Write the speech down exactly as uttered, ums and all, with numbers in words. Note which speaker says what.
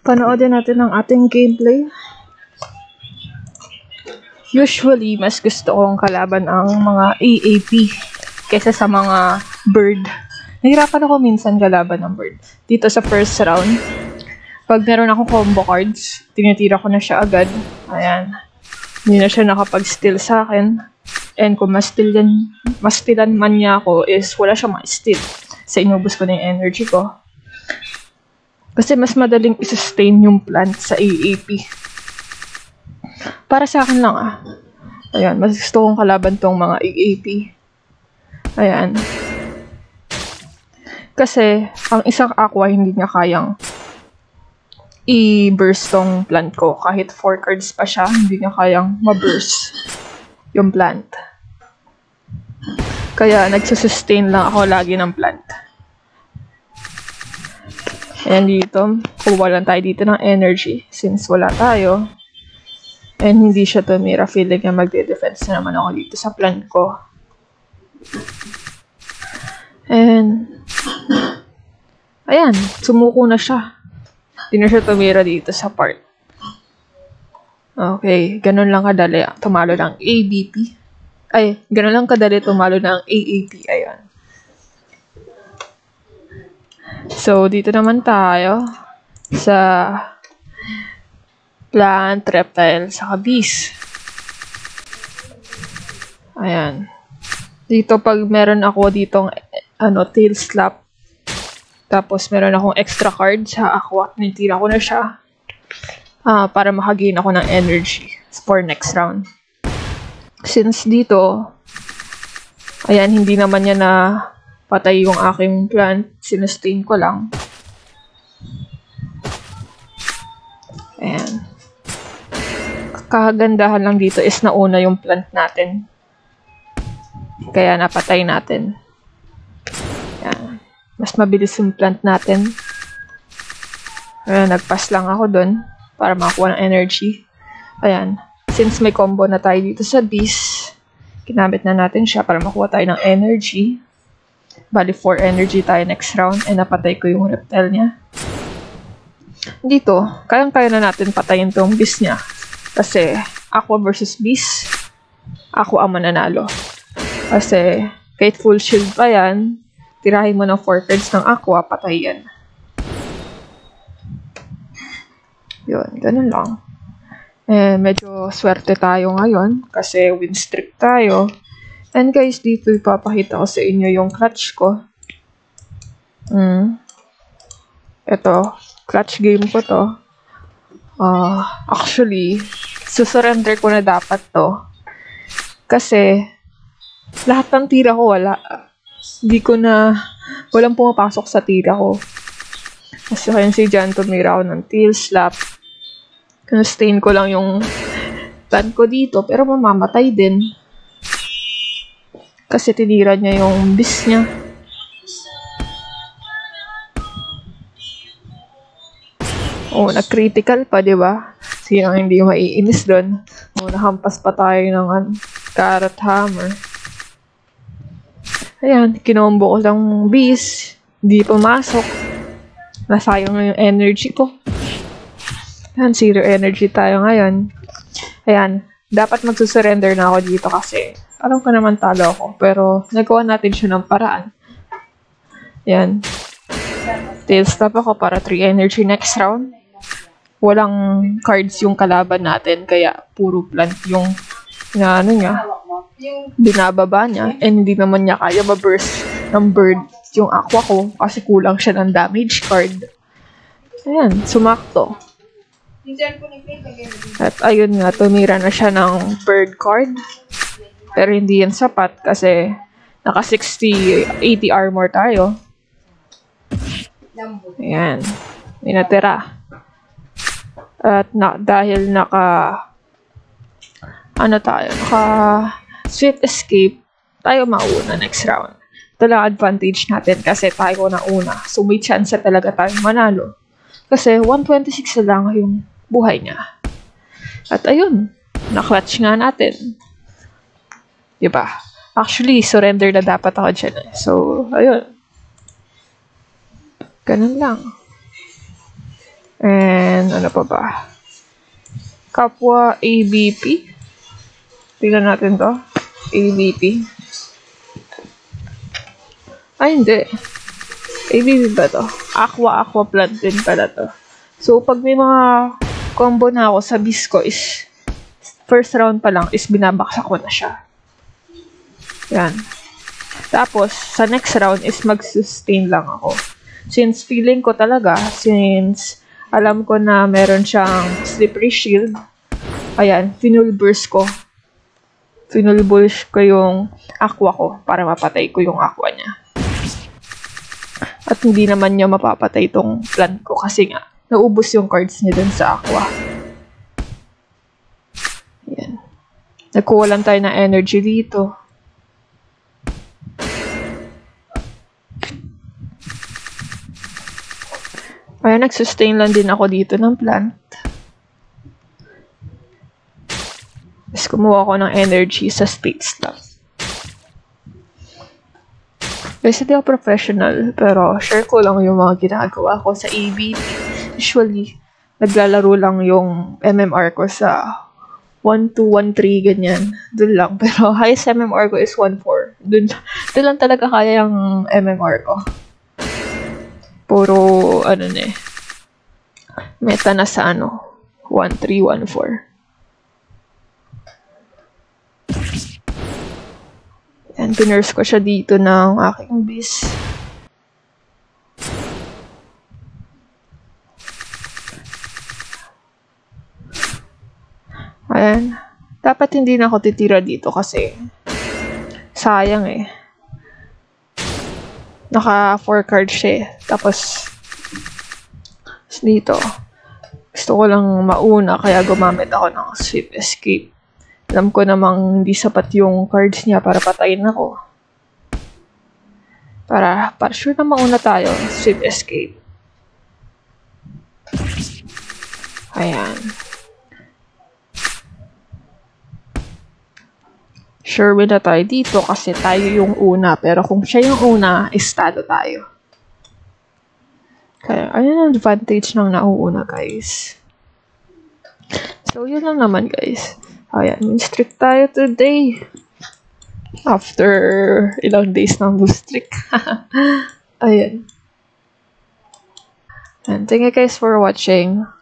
Speaker 1: Panoodin natin ang ating gameplay. Usually, mas gusto kong kalaban ang mga A A P kaysa sa mga bird. Nahirapan ako minsan kalaban ng bird. Dito sa first round, pag meron akong combo cards, tinitira ko na siya agad. Ayan. Hindi na siya nakapag-steal sa akin. And kung ma-steal yan, ma-stealan man niya ako, is wala siya ma-steal. Sa inubos ko na yung energy ko. Kasi mas madaling i-sustain yung plant sa A A P. Para sa akin lang ah. Ayan, mas gusto kong kalaban tong mga A A P. Ayan. Kasi, ang isang aqua hindi niya kayang i-burst tong plant ko. Kahit four cards pa siya, hindi niya kayang ma-burst yung plant. Kaya, nagsusustain lang ako lagi ng plant. Ayan dito, kuha lang tayo dito ng energy. Since wala tayo. And hindi siya tumira. Feeling niya magde-defense na naman ako dito sa plant ko. And, ayan, sumuko na siya. Hindi na siya tumira dito sa part. Okay, ganun lang kadali. Tumalo ng A B P. Ay, ganun lang kadali tumalo ng A A P. Ayan. So, dito naman tayo sa plant, reptile, saka beast. Ayan. Dito, pag meron ako ditong ano, tail slap, tapos meron akong extra card sa aqua, nitira ko na siya ah, para makagain ako ng energy for next round. Since dito, ayan, hindi naman niya na patay yung aking plant, sinustain ko lang. Ayan. Kagandahan lang dito is nauna yung plant natin. Kaya napatay natin. Ayan. Mas mabilis yung plant natin. Ayan, nagpass lang ako dun para makakuha ng energy. Ayan. Since may combo na tayo dito sa beast, ginamit na natin siya para makuha tayo ng energy. Bali, four energy tayo next round and napatay ko yung reptile niya. Dito, kayang-kaya na natin patayin tong beast niya. Kasi, aqua versus beast, aqua ang mananalo. Kasi, kahit full shield pa yan, tirahin mo ng four cards ng aqua, patay yan. Yun, ganun lang. Eh, medyo swerte tayo ngayon, kasi win streak tayo. And guys, dito ipapakita ko sa inyo yung clutch ko. Mm. Ito, clutch game ko to. Uh, actually, susurrender ko na dapat to. Kasi, lahat ng tira ko wala. Hindi ko na, walang pumapasok sa tira ko. Kasi kaya si Jan tumira ako ng tail slap. Stain ko lang yung plant ko dito, pero mamamatay din. Kasi tinira niya yung beast niya. Oh, nag-critical pa, di ba? Sino hindi maiinis doon? Oh, nahampas pa tayo ng um, carrot hammer. Ayan, kinombo ko lang beast. Hindi pumasok. Nasayang na yung energy ko. Ayan, zero energy tayo ngayon. Ayan, dapat magsusurrender na ako dito kasi alam ko naman talo ako. Pero nagawa natin siya ng paraan. Ayan. Tail stop ako para three energy next round. Walang cards yung kalaban natin, kaya puro plant yung na ano niya, binababa niya, and hindi naman niya kaya ma-burst ng bird yung aqua ko kasi kulang siya ng damage card. Ayan, sumakto. At ayun nga, tumira na siya ng bird card, pero hindi yan sapat kasi naka sixty, eighty armor tayo. Ayan, may natira. At na, dahil naka ano tayo, naka swift escape, tayo mauna next round. Ito lang advantage natin kasi tayo na una. So may chance talaga tayong manalo. Kasi one twenty-six na lang yung buhay niya. At ayun, na-clutch nga natin. Diba? Actually, surrender na dapat ako dyan. So, ayun. Ganun lang. And ano pa ba? Kapwa A B P. Tingnan natin to. A B P. Ay, hindi. A B P ba to? Aqua, aqua plant din pala to. So, pag may mga combo na ako sa Bisco is first round pa lang is binabaksak ko na siya. Yan. Tapos, sa next round is mag-sustain lang ako. Since feeling ko talaga, since alam ko na meron siyang slippery shield, ayan, finul burst ko. Finul burst ko yung aqua ko para mapatay ko yung aqua niya. At hindi naman niya mapapatay itong plant ko kasi nga, naubos yung cards niya dun sa aqua. Ayan. Nagkuha lang tayo ng energy dito. Ayan, nag-sustain lang din ako dito ng plant. Tapos kumuha ko ng energy sa space lang. Kasi hindi ako professional, pero share ko lang yung mga ginagawa ko sa A B P. Usually, naglalaro lang yung M M R ko sa one two, one three, ganyan. Doon lang. Pero highest M M R ko is one four. Doon, doon lang talaga kaya yung M M R ko. Puro, ano na eh. Meta na sa ano, one three, one four. Yan, pinurse ko siya dito ng aking bis. Ayan. Dapat hindi na ako titira dito kasi sayang eh. Naka four cards siya eh. Tapos, dito, gusto ko lang mauna kaya gumamit ako ng sweep escape. Alam ko namang hindi sapat yung cards niya para patayin ako. Para, para sure na mauna tayo, sweep escape. Ayan. Sure win na tayo dito kasi tayo yung una. Pero kung siya yung una, estado tayo. Kaya, ayun ang advantage ng nauuna, guys. So, yun lang naman, guys. Ayan, win streak tayo today. After ilang days ng lose streak. Ayan. And thank you guys for watching.